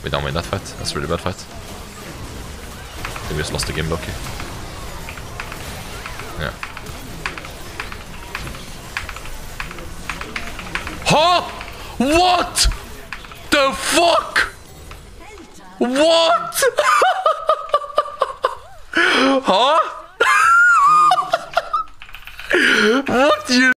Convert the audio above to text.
We don't win that fight. That's a really bad fight. I think we just lost the game, Loki. Yeah. Huh? What the fuck? What? Huh? What you